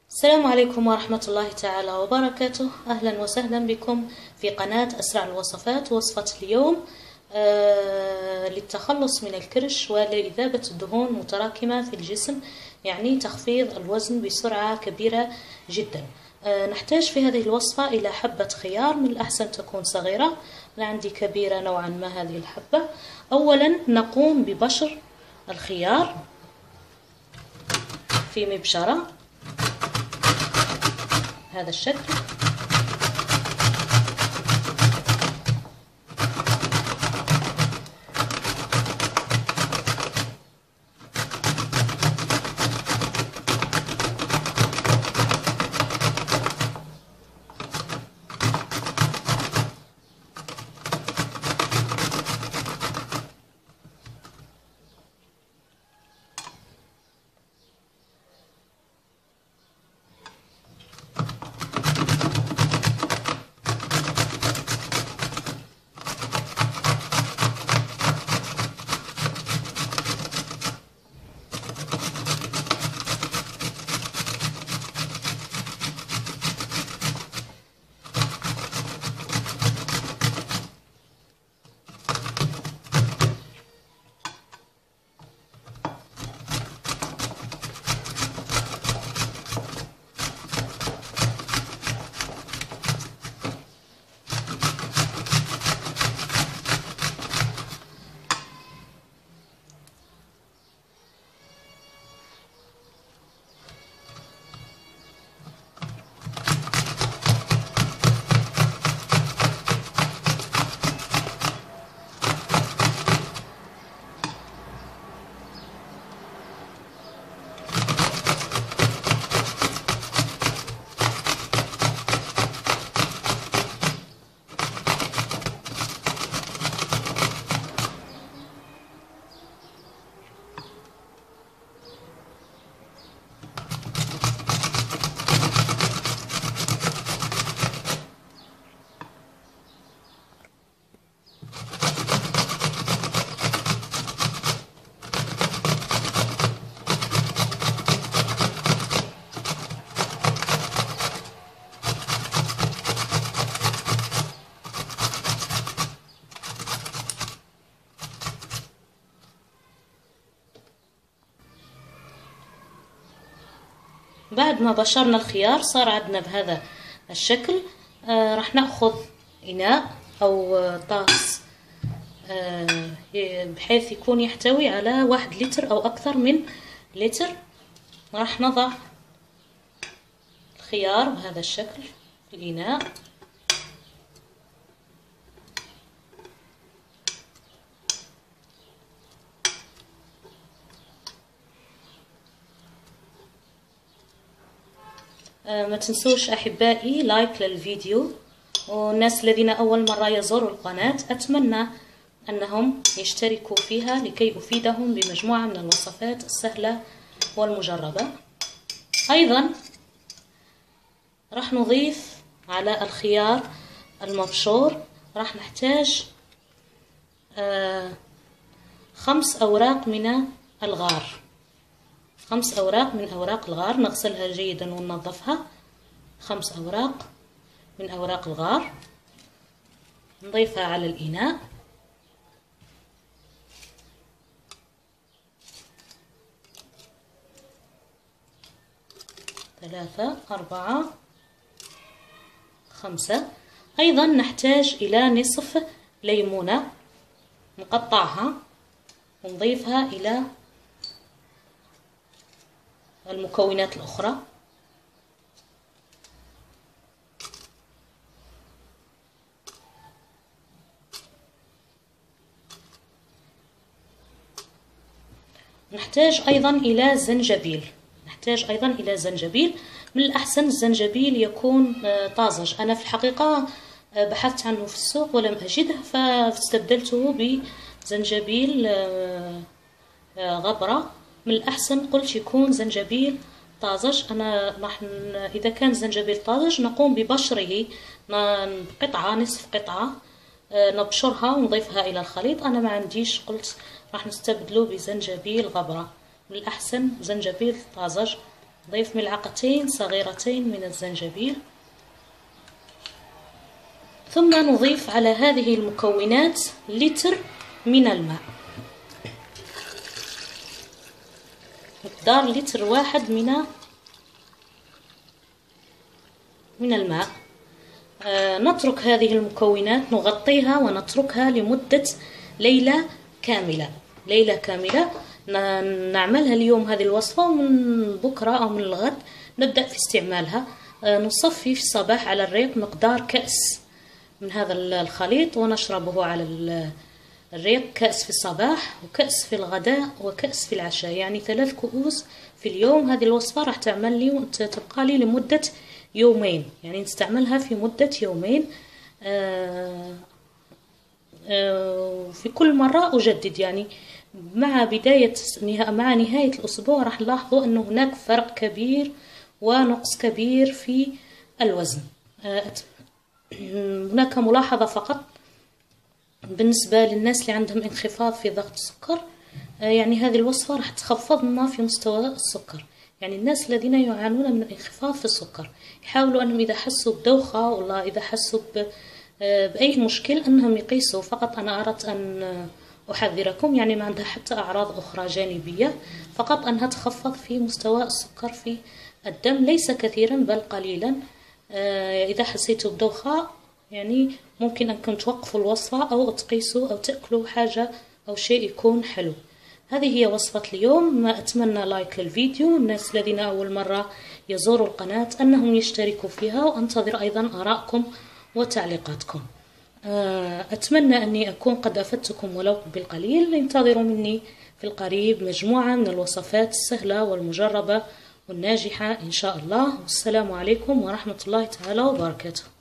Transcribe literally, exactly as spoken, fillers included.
السلام عليكم ورحمة الله تعالى وبركاته. أهلا وسهلا بكم في قناة أسرع الوصفات. وصفة اليوم آه للتخلص من الكرش ولإذابة الدهون المتراكمة في الجسم، يعني تخفيض الوزن بسرعة كبيرة جدا. آه نحتاج في هذه الوصفة إلى حبة خيار، من الأحسن تكون صغيرة، أنا عندي كبيرة نوعا ما هذه الحبة. أولا نقوم ببشر الخيار في مبشرة هذا الشكل. بعد ما بشرنا الخيار صار عندنا بهذا الشكل. آه راح ناخذ اناء او طاس آه بحيث يكون يحتوي على واحد لتر او اكثر من لتر. راح نضع الخيار بهذا الشكل في الاناء. ما تنسوش أحبائي لايك للفيديو، والناس الذين أول مرة يزوروا القناة أتمنى أنهم يشتركوا فيها لكي أفيدهم بمجموعة من الوصفات السهلة والمجربة. أيضا راح نضيف على الخيار المبشور راح نحتاج آه خمس أوراق من الغار، خمس أوراق من أوراق الغار، نغسلها جيدا وننظفها. خمس أوراق من أوراق الغار نضيفها على الإناء. ثلاثة أربعة خمسة. أيضا نحتاج إلى نصف ليمونة نقطعها ونضيفها إلى المكونات الأخرى. نحتاج أيضا إلى زنجبيل، نحتاج أيضا إلى زنجبيل. من الأحسن الزنجبيل يكون طازج. أنا في الحقيقة بحثت عنه في السوق ولم أجده، فاستبدلته بزنجبيل غبرة. من الأحسن قلت يكون زنجبيل طازج. أنا راح إذا كان زنجبيل طازج نقوم ببشره قطعة، نصف قطعة نبشرها ونضيفها إلى الخليط. أنا ما عنديش، قلت راح نستبدله بزنجبيل غبرة. من الأحسن زنجبيل طازج نضيف ملعقتين صغيرتين من الزنجبيل، ثم نضيف على هذه المكونات لتر من الماء، مقدار لتر واحد من من الماء. آه نترك هذه المكونات، نغطيها ونتركها لمدة ليلة كاملة. ليلة كاملة نعملها اليوم هذه الوصفة، ومن بكرة أو من الغد نبدأ في استعمالها. آه نصفي في الصباح على الريق مقدار كأس من هذا الخليط، ونشربه على الريق، كأس في الصباح وكأس في الغداء وكأس في العشاء، يعني ثلاث كؤوس في اليوم. هذه الوصفة راح تعمل لي تبقى لي لمدة يومين، يعني نستعملها في مدة يومين. آه آه في كل مرة أجدد، يعني مع بداية مع نهاية الأسبوع راح نلاحظوا أنه هناك فرق كبير ونقص كبير في الوزن. آه هناك ملاحظة فقط بالنسبة للناس اللي عندهم انخفاض في ضغط السكر، يعني هذه الوصفة راح تخفض لنا في مستوى السكر. يعني الناس الذين يعانون من الانخفاض في السكر يحاولوا أنهم إذا حسوا بدوخة ولا إذا حسوا بأي مشكل أنهم يقيسوا. فقط أنا أردت أن أحذركم، يعني ما عندها حتى أعراض أخرى جانبية، فقط أنها تخفض في مستوى السكر في الدم، ليس كثيرا بل قليلا. إذا حسيتوا بدوخة يعني ممكن أنكم توقفوا الوصفة أو تقيسوا أو تأكلوا حاجة أو شيء يكون حلو. هذه هي وصفة اليوم. ما أتمنى لايك للفيديو، الناس الذين أول مرة يزوروا القناة أنهم يشتركوا فيها، وأنتظر أيضا آراءكم وتعليقاتكم. أتمنى أني أكون قد أفدتكم ولو بالقليل. انتظروا مني في القريب مجموعة من الوصفات السهلة والمجربة والناجحة إن شاء الله. والسلام عليكم ورحمة الله تعالى وبركاته.